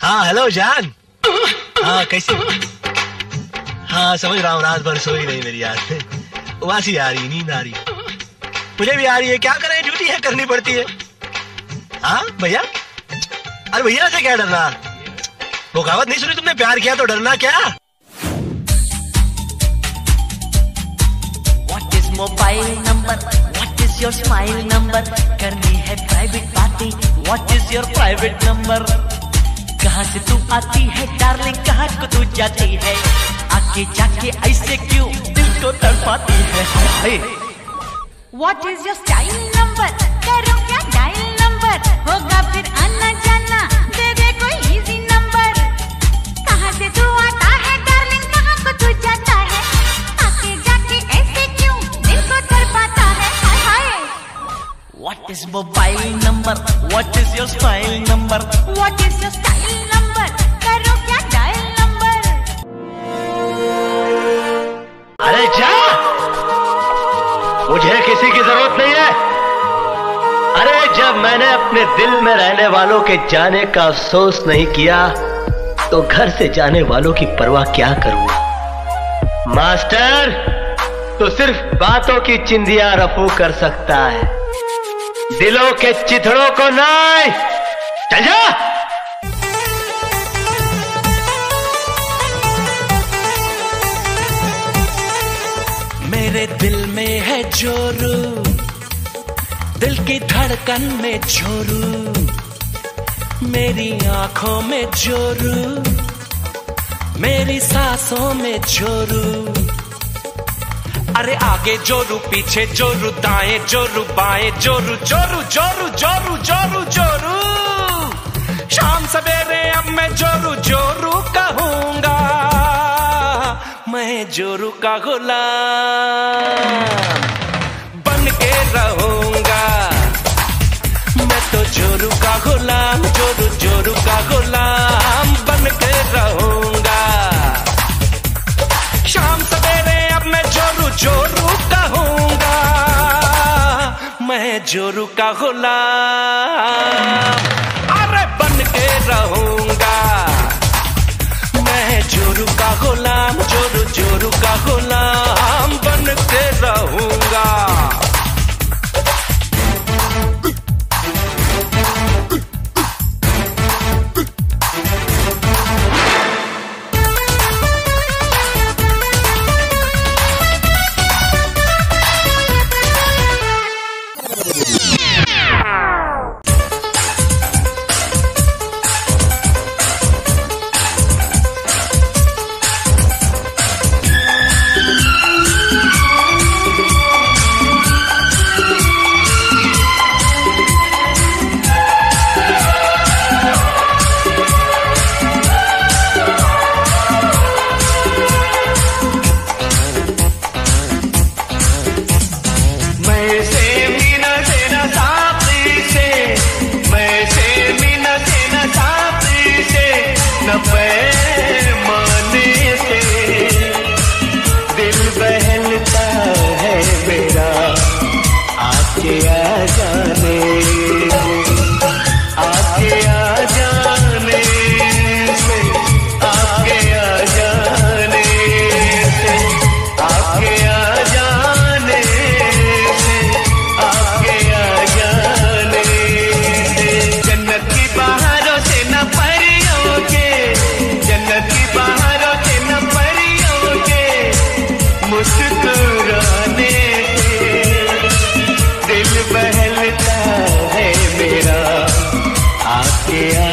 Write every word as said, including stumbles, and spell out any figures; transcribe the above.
हाँ हेलो जान। हाँ कैसे? हाँ समझ रहा हूँ, रात भर सोई नहीं मेरी याद, उबासी आ रही, नींद आ रही, मुझे भी आ रही है, क्या करें, ड्यूटी है, करनी पड़ती है। हाँ भैया, अरे भैया से क्या डरना, वो कहावत नहीं सुनी तुमने, प्यार किया तो डरना क्या। What is mobile number, What is your smile number, करनी है private party, What is your private number, कहाँ से तू आती है डार्लिंग, कहाँ को तू जाती है, आके जाके ऐसे क्यों दिल को तड़पाती है। What is your style number, करो क्या डायल नंबर, होगा फिर आना जाना, दे दे कोई इजी नंबर, कहाँ से तू आता है डार्लिंग, कहाँ को तू जाता है, आके जाके ऐसे क्यों दिल को तड़पाता है। हाय हाय। What is mobile number, What is your smile number, What is your style number, करो क्या डायल नंबर। अरे जा, मुझे किसी की जरूरत नहीं है। अरे जब मैंने अपने दिल में रहने वालों के जाने का अफसोस नहीं किया तो घर से जाने वालों की परवाह क्या करूंगा। मास्टर तो सिर्फ बातों की चिंदियां रफू कर सकता है, दिलों के चिथड़ों को नहीं। चल जा। मेरे दिल में है जोरू, दिल की धड़कन में जोरू, मेरी आंखों में जोरू, मेरी सांसों में जोरू, अरे आगे जोरू पीछे जोरू, दाएं जोरू बाएं जोरू, जोरू जोरू जोरू जोरू जोरू, शाम सवेरे अब मैं जोरू जोरू कहूंगा, मैं जोरू का गुलाम बन के रहूंगा, मैं तो जोरू का गुलाम, जोरू जोरू का गुलाम बन के रहूंगा, शाम सवेरे अब मैं जोरू जोरू कहूंगा, मैं जोरू का गुलाम अरे बन के रहूंगा, मैं जोरू का गुलाम, जोरू जोरू का गुलाम बन के रहूंगा। दिल बहलता है मेरा, आके